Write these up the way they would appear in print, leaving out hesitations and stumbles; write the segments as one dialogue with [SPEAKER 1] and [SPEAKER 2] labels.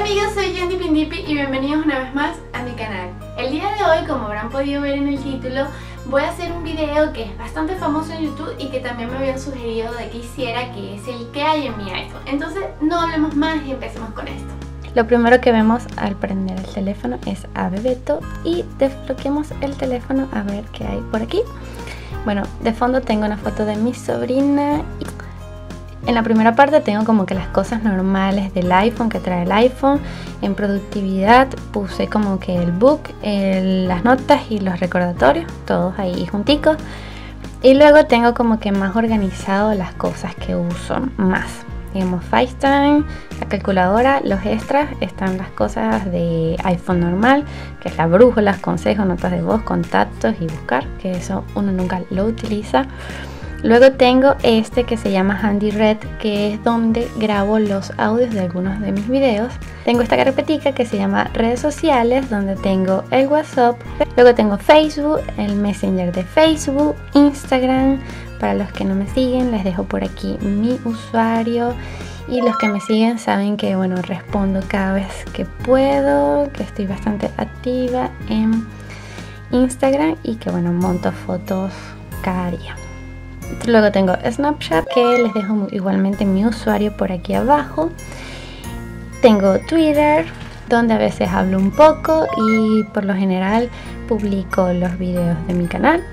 [SPEAKER 1] amigos, soy Yendi Pindipi y bienvenidos una vez más a mi canal. El día de hoy, como habrán podido ver en el título, voy a hacer un video que es bastante famoso en YouTube y que también me habían sugerido de que hiciera, que es el que hay en mi iPhone. Entonces no hablemos más y empecemos con esto. Lo primero que vemos al prender el teléfono es a Bebeto y desbloqueamos el teléfono a ver qué hay por aquí. Bueno, de fondo tengo una foto de mi sobrina. En la primera parte tengo como que las cosas normales del iPhone, que trae el iPhone. En productividad puse como que el book, las notas y los recordatorios, todos ahí junticos. Y luego tengo como que más organizado las cosas que uso más. Digamos FaceTime, la calculadora, los extras, están las cosas de iPhone normal, que es la brújula, consejos, notas de voz, contactos y buscar, que eso uno nunca lo utiliza. Luego tengo este que se llama Handy Red, que es donde grabo los audios de algunos de mis videos. Tengo esta carpetica que se llama redes sociales, donde tengo el WhatsApp. Luego tengo Facebook, el Messenger de Facebook, Instagram. Para los que no me siguen, les dejo por aquí mi usuario. Y los que me siguen saben que, bueno, respondo cada vez que puedo, que estoy bastante activa en Instagram y que, bueno, monto fotos cada día. Luego tengo Snapchat, que les dejo igualmente mi usuario por aquí abajo. Tengo Twitter, donde a veces hablo un poco y por lo general publico los videos de mi canal.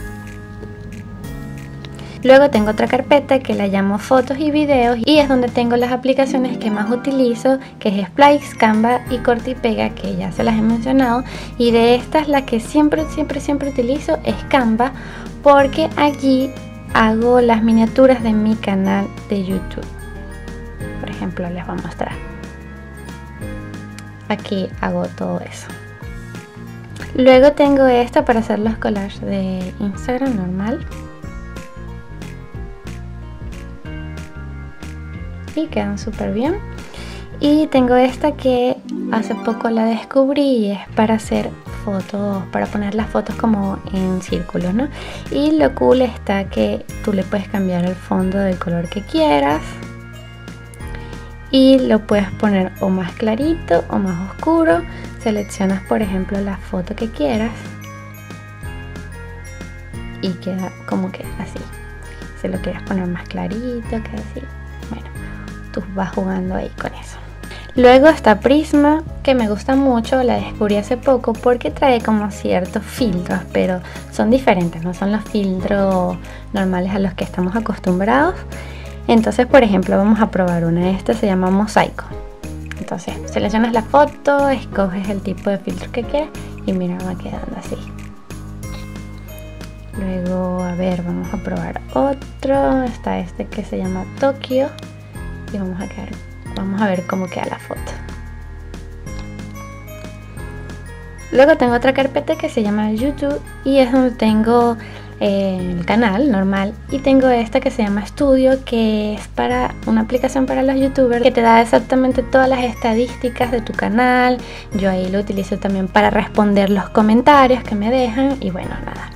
[SPEAKER 1] Luego tengo otra carpeta que la llamo fotos y videos y es donde tengo las aplicaciones que más utilizo, que es Splice, Canva y Corta y Pega, que ya se las he mencionado. Y de estas la que siempre utilizo es Canva, porque allí hago las miniaturas de mi canal de YouTube. Por ejemplo, les voy a mostrar. Aquí hago todo eso. Luego tengo esta para hacer los collages de Instagram normal. Y quedan súper bien. Y tengo esta que hace poco la descubrí y es para hacer fotos, para poner las fotos como en círculos, ¿no? Y lo cool está que tú le puedes cambiar el fondo del color que quieras y lo puedes poner o más clarito o más oscuro. Seleccionas, por ejemplo, la foto que quieras y queda como que así. Si lo quieres poner más clarito, queda así. Bueno, tú vas jugando ahí con eso. Luego está Prisma, que me gusta mucho, la descubrí hace poco porque trae como ciertos filtros, pero son diferentes, no son los filtros normales a los que estamos acostumbrados. Entonces, por ejemplo, vamos a probar una. Esta se llama Mosaico. Entonces, seleccionas la foto, escoges el tipo de filtro que quieras y mira, va quedando así. Luego, a ver, vamos a probar otro. Está este que se llama Tokio y vamos a ver cómo queda la foto. Luego tengo otra carpeta que se llama YouTube y es donde tengo el canal normal, y tengo esta que se llama Studio, que es para una aplicación para los youtubers que te da exactamente todas las estadísticas de tu canal. Yo ahí lo utilizo también para responder los comentarios que me dejan y bueno, nada.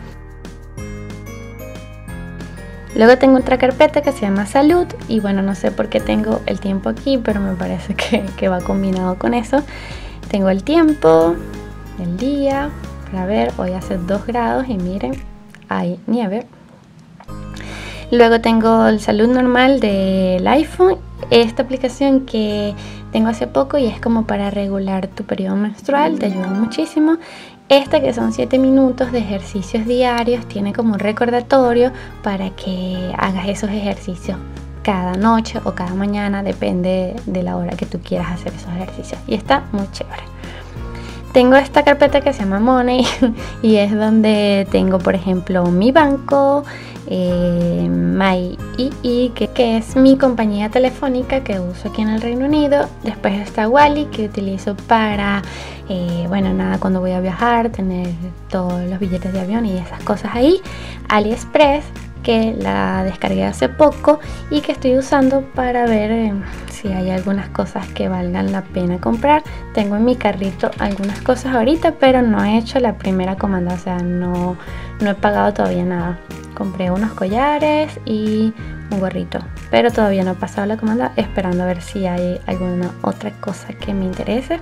[SPEAKER 1] Luego tengo otra carpeta que se llama Salud y bueno, no sé por qué tengo el tiempo aquí, pero me parece que va combinado con eso. Tengo el tiempo, el día, para ver, hoy hace 2 grados y miren, hay nieve. Luego tengo el Salud normal del iPhone, esta aplicación que tengo hace poco y es como para regular tu periodo menstrual, te ayuda muchísimo. Esta que son 7 minutos de ejercicios diarios, tiene como un recordatorio para que hagas esos ejercicios cada noche o cada mañana, depende de la hora que tú quieras hacer esos ejercicios y está muy chévere. Tengo esta carpeta que se llama Money y es donde tengo, por ejemplo, mi banco, MyEE, que es mi compañía telefónica que uso aquí en el Reino Unido. Después está Wally, que utilizo para, bueno, nada, cuando voy a viajar, tener todos los billetes de avión y esas cosas ahí. AliExpress, que la descargué hace poco y que estoy usando para ver si hay algunas cosas que valgan la pena comprar. Tengo en mi carrito algunas cosas ahorita, pero no he hecho la primera comanda, o sea, no he pagado todavía nada. Compré unos collares y
[SPEAKER 2] un gorrito, pero todavía no he pasado la comanda, esperando a ver si hay alguna otra cosa que me interese.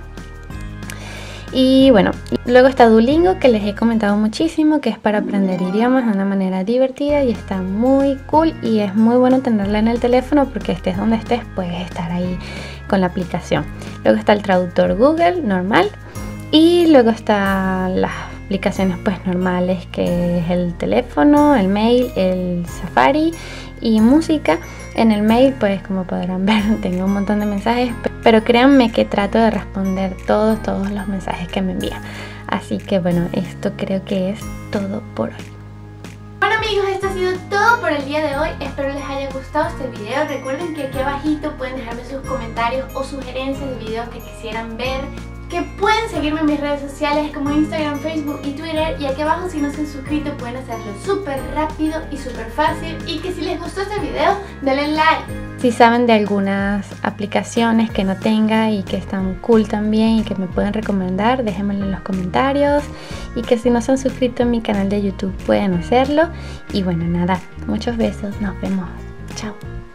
[SPEAKER 2] Y bueno, luego está Duolingo, que les he comentado muchísimo, que es para aprender idiomas de una manera divertida y está muy cool, y es muy bueno tenerla en el teléfono porque estés donde estés puedes estar ahí con la aplicación. Luego está el traductor Google normal, y luego están las aplicaciones pues normales, que es el teléfono, el mail, el Safari y música. En el mail, pues como podrán ver, tengo un montón de mensajes, pero créanme que trato de responder todos los mensajes que me envían. Así que bueno, esto creo que es todo por hoy.
[SPEAKER 1] Bueno amigos, esto ha sido todo por el día de hoy. Espero les haya gustado este video. Recuerden que aquí abajito pueden dejarme sus comentarios o sugerencias de videos que quisieran ver, que pueden seguirme en mis redes sociales como Instagram, Facebook y Twitter, y aquí abajo si no se han suscrito pueden hacerlo súper rápido y súper fácil, y que si les gustó este video denle like.
[SPEAKER 2] Si saben de algunas aplicaciones que no tenga y que están cool también y que me pueden recomendar, déjenmelo en los comentarios, y que si no se han suscrito a mi canal de YouTube pueden hacerlo. Y bueno, nada, muchos besos, nos vemos, chao.